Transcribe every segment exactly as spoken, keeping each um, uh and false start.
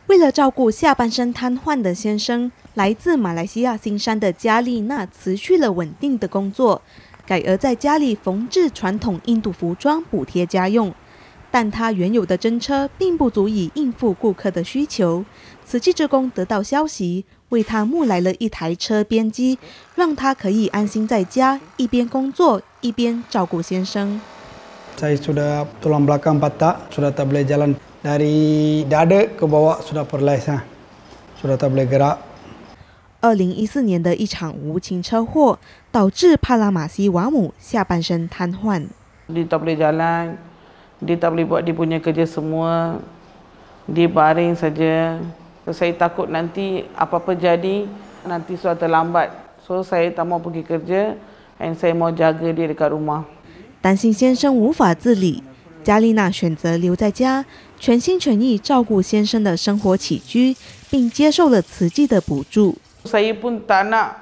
为了照顾下半身瘫痪的先生，来自马来西亚新山的加丽娜辞去了稳定的工作，改而在家里缝制传统印度服装补贴家用。但她原有的真车并不足以应付顾客的需求。慈济志工得到消息，为她募来了一台车边机，让她可以安心在家一边工作一边照顾先生。 Saya sudah tulang belakang patah, sudah tak boleh jalan dari dada ke bawah sudah paralysis, sudah tak boleh gerak。 二零一四年的一场无情车祸，导致帕拉马西瓦姆下半身瘫痪。 Dia tak boleh jalan, dia tak boleh buat dia punya kerja semua, dia baring saja. Saya takut nanti apa-apa jadi, nanti sudah terlambat. So saya tak mau pergi kerja, and saya mau jaga dia dekat rumah。 担心先生无法自理，加丽娜选择留在家，全心全意照顾先生的生活起居，并接受了慈济的补助。 Saya pun tak nak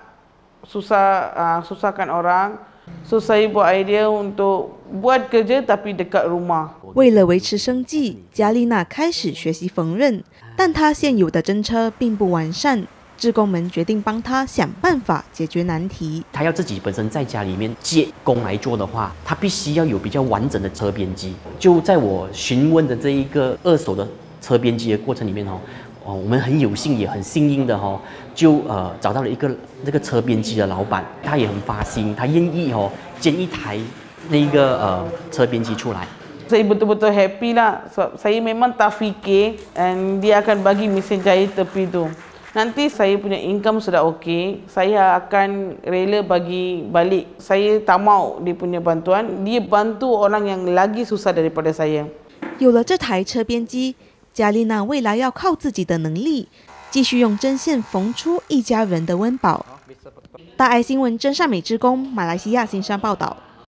susah uh, susahkan orang, so saya buat idea untuk buat kerja tapi dekat rumah。 为了维持生计，加丽娜开始学习缝纫，但她现有的真车并不完善。志工们决定帮他想办法解决难题。 他要自己本身在家里面借工来做的话，他必须要有比较完整的车边机。就在我询问的这一个二手的车边机的过程里面哦，哦，我们很有幸也很幸运的哦，就呃找到了一个这个车边机的老板，他也很发心，他愿意哦捐一台那个呃车边机出来。 Saya betul-betul happy lah. So, saya memang tak fikir and dia akan bagi mesin jahit tepi tu. Nanti saya punya income sudah okey, saya akan rela bagi balik. Saya tak mau dia punya bantuan, dia bantu orang yang lagi susah daripada saya。 有了这台车边机，加丽娜未来要靠自己的能力，继续用针线缝出一家人的温饱。大爱新闻真善美志工，马来西亚新山报道。